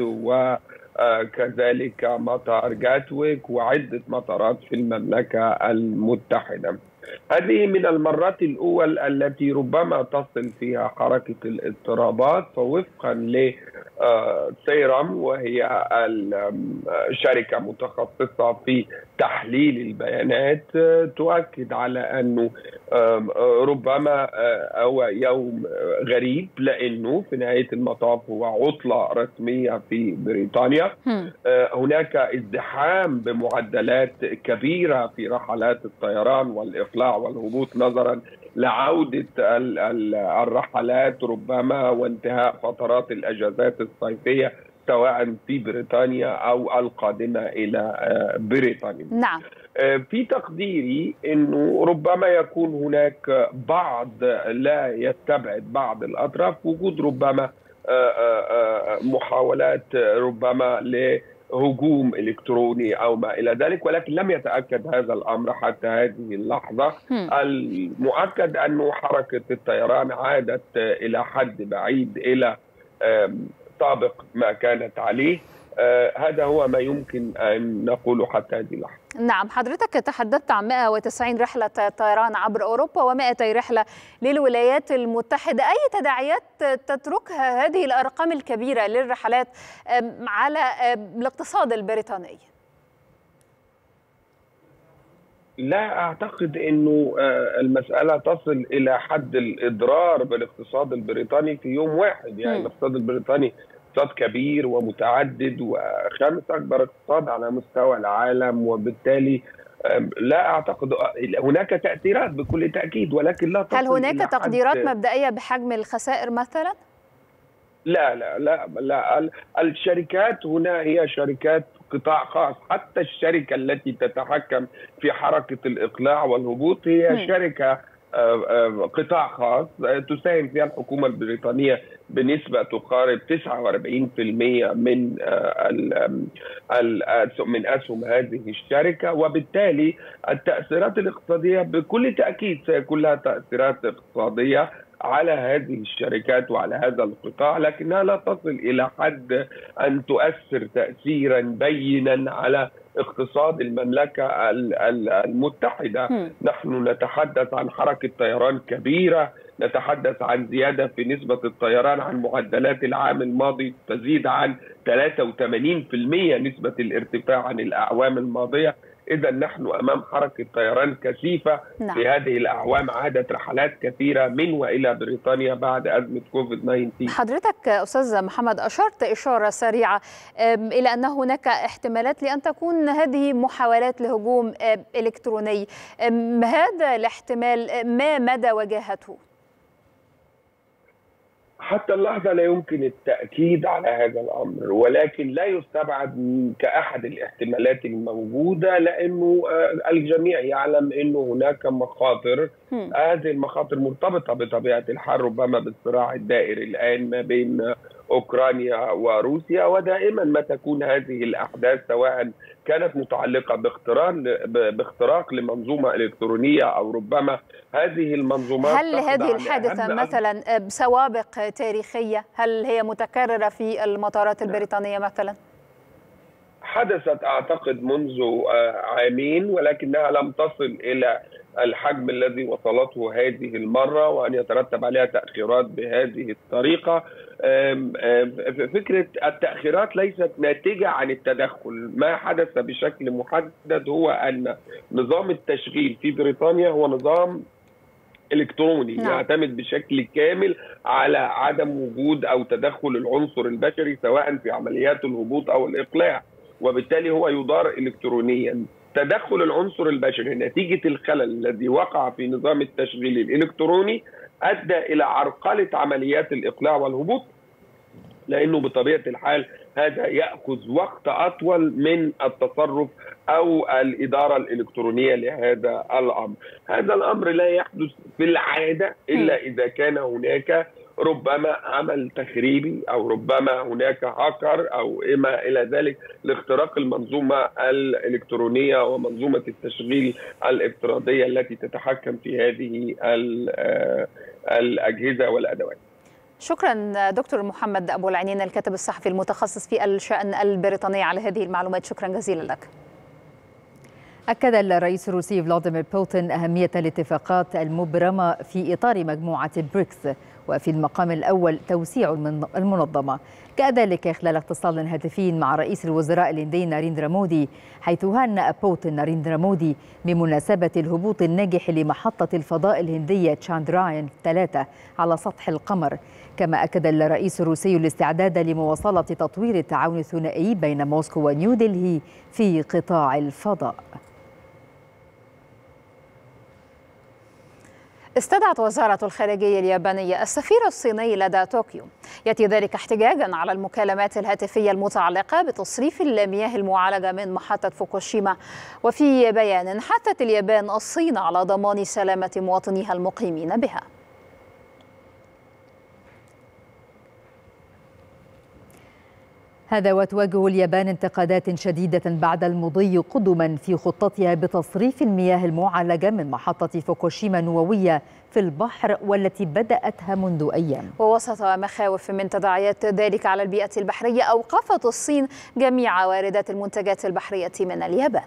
وكذلك مطار جاتويك وعدة مطارات في المملكة المتحدة. هذه من المرات الأول التي ربما تصل فيها حركة الاضطرابات، فوفقا لسيرام وهي الشركة متخصصة في تحليل البيانات تؤكد على أنه ربما هو يوم غريب، لأنه في نهاية المطاف هو عطلة رسمية في بريطانيا. هناك ازدحام بمعدلات كبيرة في رحلات الطيران والإقلاع والهبوط نظرا لعودة الرحلات ربما وانتهاء فترات الأجازات الصيفية سواء في بريطانيا أو القادمة إلى بريطانيا. نعم. في تقديري أنه ربما يكون هناك بعض، لا يستبعد بعض الأطراف وجود ربما محاولات ربما لهجوم إلكتروني أو ما إلى ذلك، ولكن لم يتأكد هذا الأمر حتى هذه اللحظة. المؤكد أنه حركة الطيران عادت إلى حد بعيد إلى سابق ما كانت عليه. آه هذا هو ما يمكن أن نقوله حتى هذه اللحظة. نعم، حضرتك تحدثت عن مئة وتسعين رحلة طيران عبر أوروبا ومئتي رحلة للولايات المتحدة. أي تداعيات تتركها هذه الأرقام الكبيرة للرحلات على الاقتصاد البريطاني؟ لا أعتقد أنه المسألة تصل إلى حد الإضرار بالاقتصاد البريطاني في يوم واحد. يعني الاقتصاد البريطاني اقتصاد كبير ومتعدد وخامس أكبر اقتصاد على مستوى العالم، وبالتالي لا أعتقد هناك تأثيرات بكل تأكيد، ولكن لا تصل. هل هناك تقديرات مبدئية بحجم الخسائر مثلا؟ لا لا لا لا الشركات هنا هي شركات قطاع خاص. حتى الشركة التي تتحكم في حركة الإقلاع والهبوط هي م. شركة قطاع خاص تساهم فيها الحكومة البريطانية بنسبة تقارب تسعة وأربعين بالمئة من من أسهم هذه الشركة، وبالتالي التأثيرات الاقتصادية بكل تأكيد سيكون لها تأثيرات اقتصادية على هذه الشركات وعلى هذا القطاع، لكنها لا تصل إلى حد أن تؤثر تأثيرا بينا على اقتصاد المملكة المتحدة. م. نحن نتحدث عن حركة طيران كبيرة، نتحدث عن زيادة في نسبة الطيران عن معدلات العام الماضي تزيد عن ثلاثة وثمانين بالمئة نسبة الارتفاع عن الأعوام الماضية. إذا نحن أمام حركة طيران كثيفة. نعم. في هذه الأعوام عادت رحلات كثيرة من وإلى بريطانيا بعد أزمة كوفيد تسعة عشر. حضرتك أستاذ محمد أشرت إشارة سريعة إلى أن هناك احتمالات لأن تكون هذه محاولات لهجوم إلكتروني. هذا الاحتمال ما مدى وجاهته؟ حتى اللحظة لا يمكن التأكيد على هذا الأمر، ولكن لا يستبعد كأحد الاحتمالات الموجودة، لأنه الجميع يعلم أنه هناك مخاطر. هذه المخاطر مرتبطة بطبيعة الحال ربما بالصراع الدائري الآن ما بين أوكرانيا وروسيا، ودائما ما تكون هذه الأحداث سواء كانت متعلقة باختراق باختراق لمنظومة إلكترونية أو ربما هذه المنظومات. هل هذه الحادثة مثلا بسوابق تاريخية؟ هل هي متكررة في المطارات البريطانية مثلا؟ حدثت أعتقد منذ عامين، ولكنها لم تصل إلى الحجم الذي وصلته هذه المرة وأن يترتب عليها تأخيرات بهذه الطريقة. فكرة التأخيرات ليست ناتجة عن التدخل. ما حدث بشكل محدد هو أن نظام التشغيل في بريطانيا هو نظام إلكتروني. نعم. يعتمد بشكل كامل على عدم وجود أو تدخل العنصر البشري سواء في عمليات الهبوط أو الإقلاع، وبالتالي هو يدار إلكترونيا. تدخل العنصر البشري نتيجة الخلل الذي وقع في نظام التشغيل الإلكتروني أدى إلى عرقلة عمليات الإقلاع والهبوط، لأنه بطبيعة الحال هذا يأخذ وقت أطول من التصرف أو الإدارة الإلكترونية لهذا الأمر. هذا الأمر لا يحدث في العادة إلا إذا كان هناك ربما عمل تخريبي أو ربما هناك هاكر أو إما إلى ذلك لاختراق المنظومة الإلكترونية ومنظومة التشغيل الافتراضية التي تتحكم في هذه الأجهزة والأدوات. شكرا دكتور محمد أبو العينين الكاتب الصحفي المتخصص في الشأن البريطاني على هذه المعلومات. شكرا جزيلا لك. أكد الرئيس الروسي فلاديمير بوتين أهمية الاتفاقات المبرمة في إطار مجموعة بريكس، وفي المقام الأول توسيع المنظمة. كذلك خلال اتصال هاتفي مع رئيس الوزراء الهندي ناريندرا مودي، حيث هنأ بوتين ناريندرا مودي بمناسبة الهبوط الناجح لمحطة الفضاء الهندية تشاندرايان ثلاثة على سطح القمر. كما أكد الرئيس الروسي الاستعداد لمواصلة تطوير التعاون الثنائي بين موسكو ونيودلهي في قطاع الفضاء. استدعت وزارة الخارجية اليابانية السفير الصيني لدى طوكيو، يأتي ذلك احتجاجا على المكالمات الهاتفية المتعلقة بتصريف المياه المعالجة من محطة فوكوشيما. وفي بيان حثت اليابان الصين على ضمان سلامة مواطنيها المقيمين بها. هذا وتواجه اليابان انتقادات شديدة بعد المضي قدما في خطتها بتصريف المياه المعالجة من محطة فوكوشيما النووية في البحر والتي بدأتها منذ أيام. ووسط مخاوف من تداعيات ذلك على البيئة البحرية، أوقفت الصين جميع واردات المنتجات البحرية من اليابان.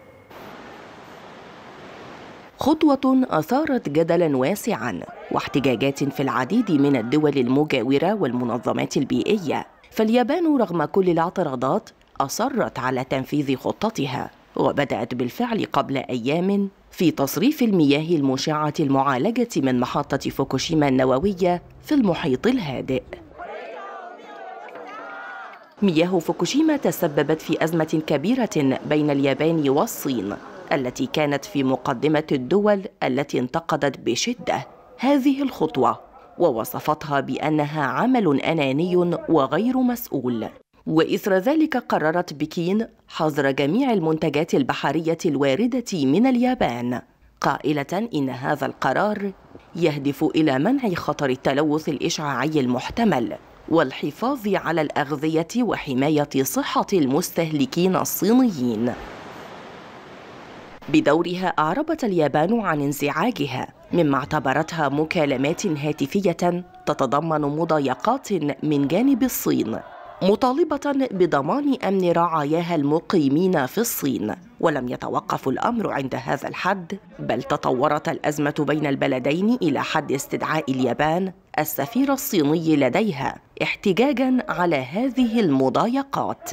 خطوة أثارت جدلا واسعا واحتجاجات في العديد من الدول المجاورة والمنظمات البيئية. فاليابان رغم كل الاعتراضات أصرت على تنفيذ خطتها، وبدأت بالفعل قبل أيام في تصريف المياه المشعة المعالجة من محطة فوكوشيما النووية في المحيط الهادئ. مياه فوكوشيما تسببت في أزمة كبيرة بين اليابان والصين، التي كانت في مقدمة الدول التي انتقدت بشدة هذه الخطوة، ووصفتها بأنها عمل أناني وغير مسؤول. وإثر ذلك قررت بكين حظر جميع المنتجات البحرية الواردة من اليابان، قائلة إن هذا القرار يهدف إلى منع خطر التلوث الإشعاعي المحتمل والحفاظ على الأغذية وحماية صحة المستهلكين الصينيين. بدورها أعربت اليابان عن انزعاجها مما اعتبرتها مكالمات هاتفية تتضمن مضايقات من جانب الصين، مطالبة بضمان أمن رعاياها المقيمين في الصين. ولم يتوقف الأمر عند هذا الحد، بل تطورت الأزمة بين البلدين إلى حد استدعاء اليابان السفير الصيني لديها احتجاجاً على هذه المضايقات.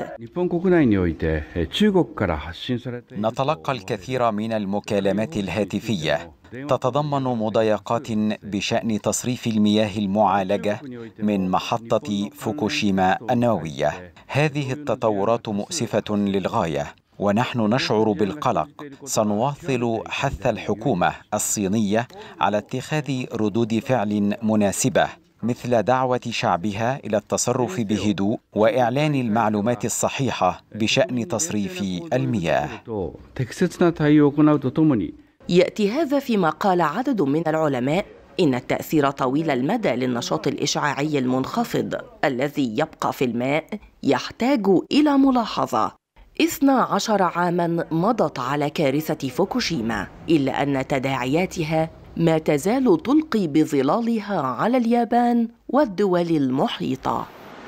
نتلقى الكثير من المكالمات الهاتفية تتضمن مضايقات بشأن تصريف المياه المعالجة من محطة فوكوشيما النووية. هذه التطورات مؤسفة للغاية، ونحن نشعر بالقلق. سنواصل حث الحكومة الصينية على اتخاذ ردود فعل مناسبة، مثل دعوة شعبها إلى التصرف بهدوء وإعلان المعلومات الصحيحة بشأن تصريف المياه. يأتي هذا فيما قال عدد من العلماء إن التأثير طويل المدى للنشاط الإشعاعي المنخفض الذي يبقى في الماء يحتاج إلى ملاحظة. اثنا عشر عاماً مضت على كارثة فوكوشيما، إلا أن تداعياتها ما تزال تلقي بظلالها على اليابان والدول المحيطة.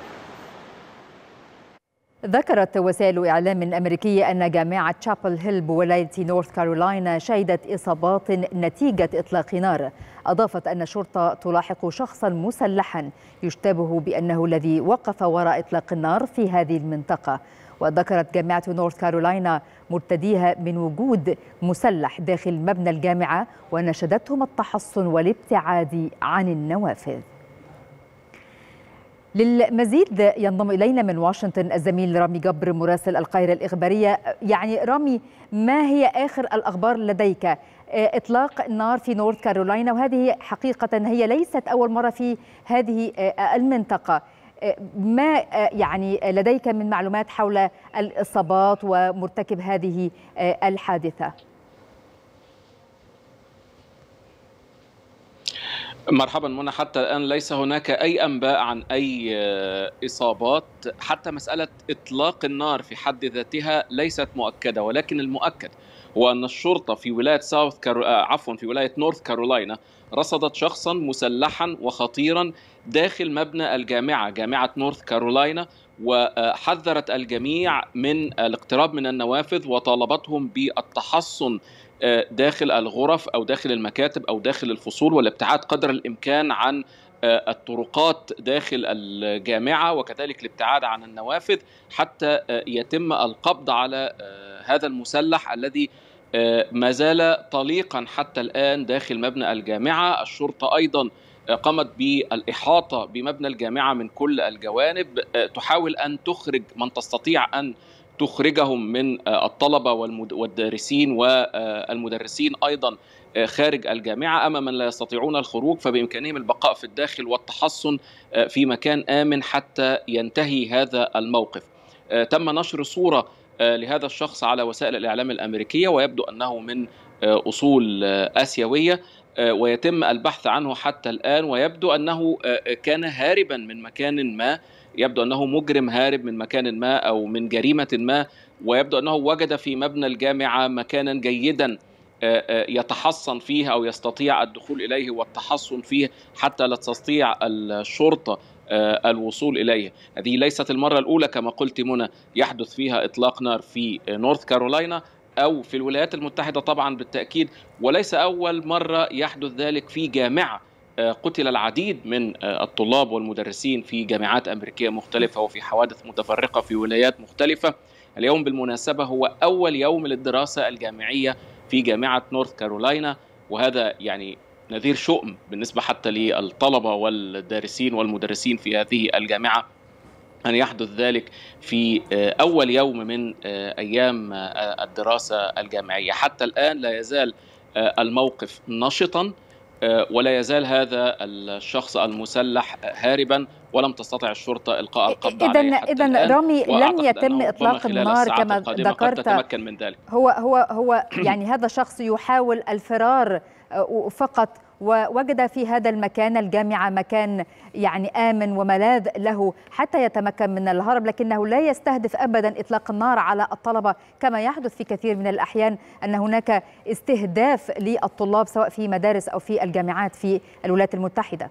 ذكرت وسائل إعلام أمريكية أن جامعة تشابل هيل بولاية نورث كارولاينا شهدت إصابات نتيجة إطلاق نار. أضافت أن الشرطة تلاحق شخصاً مسلحاً يشتبه بأنه الذي وقف وراء إطلاق النار في هذه المنطقة. وذكرت جامعة نورث كارولاينا مرتديها من وجود مسلح داخل مبنى الجامعة، ونشدتهم التحصن والابتعاد عن النوافذ. للمزيد ينضم إلينا من واشنطن الزميل رامي جبر مراسل القاهرة الإخبارية. يعني رامي، ما هي آخر الأخبار لديك؟ إطلاق النار في نورث كارولاينا، وهذه حقيقة هي ليست أول مرة في هذه المنطقة. ما يعني لديك من معلومات حول الإصابات ومرتكب هذه الحادثة؟ مرحبا منى. حتى الآن ليس هناك أي أنباء عن أي إصابات. حتى مسألة إطلاق النار في حد ذاتها ليست مؤكدة، ولكن المؤكد هو أن الشرطة في ولاية ساوث كارو... عفوا في ولاية نورث كارولاينا رصدت شخصا مسلحا وخطيرا داخل مبنى الجامعة جامعة نورث كارولاينا، وحذرت الجميع من الاقتراب من النوافذ وطالبتهم بالتحصن داخل الغرف أو داخل المكاتب أو داخل الفصول، والابتعاد قدر الإمكان عن الطرقات داخل الجامعة، وكذلك الابتعاد عن النوافذ حتى يتم القبض على هذا المسلح الذي ما زال طليقا حتى الآن داخل مبنى الجامعة. الشرطة أيضا قامت بالإحاطة بمبنى الجامعة من كل الجوانب، تحاول أن تخرج من تستطيع أن تخرجهم من الطلبة والدارسين والمدرسين أيضا خارج الجامعة. أما من لا يستطيعون الخروج فبإمكانهم البقاء في الداخل والتحصن في مكان آمن حتى ينتهي هذا الموقف. تم نشر صورة لهذا الشخص على وسائل الإعلام الأمريكية، ويبدو أنه من أصول آسيوية، ويتم البحث عنه حتى الآن، ويبدو أنه كان هاربا من مكان ما، يبدو أنه مجرم هارب من مكان ما أو من جريمة ما، ويبدو أنه وجد في مبنى الجامعة مكانا جيدا يتحصن فيه أو يستطيع الدخول إليه والتحصن فيه حتى لا تستطيع الشرطة الوصول إليه. هذه ليست المرة الأولى كما قلت منى يحدث فيها إطلاق نار في نورث كارولاينا أو في الولايات المتحدة طبعا بالتأكيد، وليس أول مرة يحدث ذلك في جامعة قتل العديد من الطلاب والمدرسين في جامعات أمريكية مختلفة وفي حوادث متفرقة في ولايات مختلفة. اليوم بالمناسبة هو أول يوم للدراسة الجامعية في جامعة نورث كارولاينا، وهذا يعني نذير شؤم بالنسبة حتى للطلبة والدارسين والمدرسين في هذه الجامعة أن يحدث ذلك في أول يوم من أيام الدراسة الجامعية. حتى الآن لا يزال الموقف نشطا، ولا يزال هذا الشخص المسلح هاربا، ولم تستطع الشرطة إلقاء القبض عليه حتى الآن. إذن رامي لم يتم إطلاق النار كما ذكرت. تتمكن من ذلك. هو هو هو يعني هذا الشخص يحاول الفرار فقط، ووجد في هذا المكان الجامعة مكان يعني آمن وملاذ له حتى يتمكن من الهرب، لكنه لا يستهدف أبدا إطلاق النار على الطلبة كما يحدث في كثير من الأحيان، أن هناك استهداف للطلاب سواء في مدارس أو في الجامعات في الولايات المتحدة.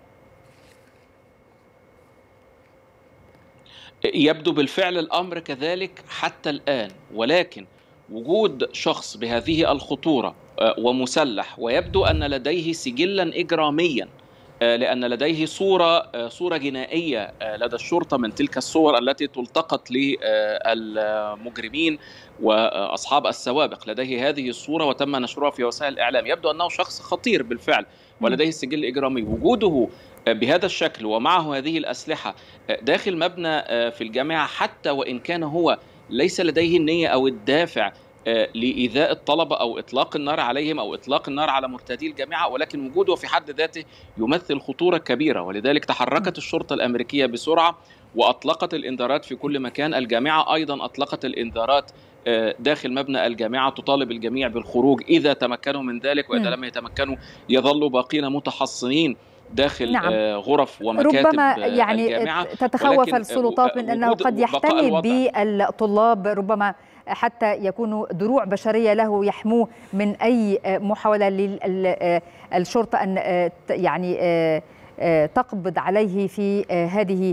يبدو بالفعل الأمر كذلك حتى الآن، ولكن وجود شخص بهذه الخطورة ومسلح ويبدو أن لديه سجلا إجراميا، لأن لديه صورة صورة جنائية لدى الشرطة من تلك الصور التي تلتقط للمجرمين وأصحاب السوابق، لديه هذه الصورة وتم نشرها في وسائل الإعلام. يبدو أنه شخص خطير بالفعل ولديه السجل الإجرامي. وجوده بهذا الشكل ومعه هذه الأسلحة داخل مبنى في الجامعة، حتى وإن كان هو ليس لديه النية أو الدافع لإيذاء الطلبة أو إطلاق النار عليهم أو إطلاق النار على مرتدي الجامعة، ولكن وجوده في حد ذاته يمثل خطورة كبيرة، ولذلك تحركت الشرطة الأمريكية بسرعة وأطلقت الإنذارات في كل مكان. الجامعة أيضا أطلقت الإنذارات داخل مبنى الجامعة تطالب الجميع بالخروج إذا تمكنوا من ذلك، وإذا لم يتمكنوا يظلوا باقين متحصنين داخل نعم. غرف ومكاتب ربما يعني الجامعة. تتخوف السلطات من أنه قد يحتمي بالطلاب ربما حتى يكونوا دروع بشرية له يحموه من أي محاولة للشرطة أن يعني تقبض عليه في هذه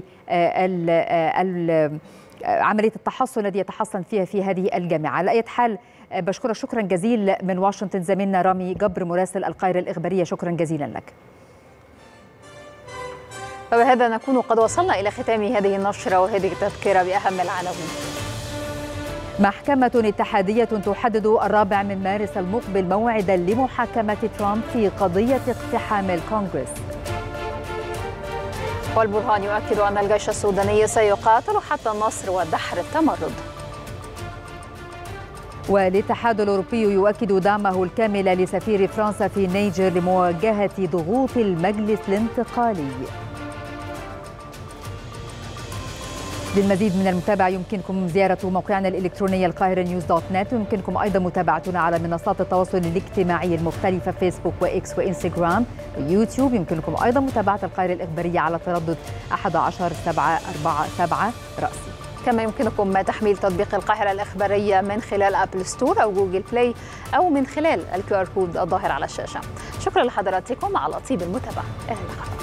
عملية التحصن الذي يتحصن فيها في هذه الجامعة. على أي حال بشكرك شكرا جزيلا من واشنطن زميلنا رامي جبر مراسل القاهرة الإخبارية، شكرا جزيلا لك. وبهذا نكون قد وصلنا إلى ختام هذه النشرة وهذه التذكرة بأهم العناوين. محكمة اتحادية تحدد الرابع من مارس المقبل موعدا لمحاكمة ترامب في قضية اقتحام الكونغرس. والبرهان يؤكد أن الجيش السوداني سيقاتل حتى النصر ودحر التمرد. والاتحاد الأوروبي يؤكد دعمه الكامل لسفير فرنسا في النيجر لمواجهة ضغوط المجلس الانتقالي. للمزيد من المتابعة يمكنكم زيارة موقعنا الإلكتروني القاهرة نيوز دوت نت، ويمكنكم أيضا متابعتنا على منصات التواصل الاجتماعي المختلفة فيسبوك وإكس وإنستغرام ويوتيوب. يمكنكم أيضا متابعة القاهرة الإخبارية على تردد أحد عشر سبعة أربعة سبعة رأسي. كما يمكنكم تحميل تطبيق القاهرة الإخبارية من خلال أبل ستور أو جوجل بلاي أو من خلال الكيو آر كود الظاهر على الشاشة. شكرا لحضراتكم على طيب المتابعة. إلى اللقاء.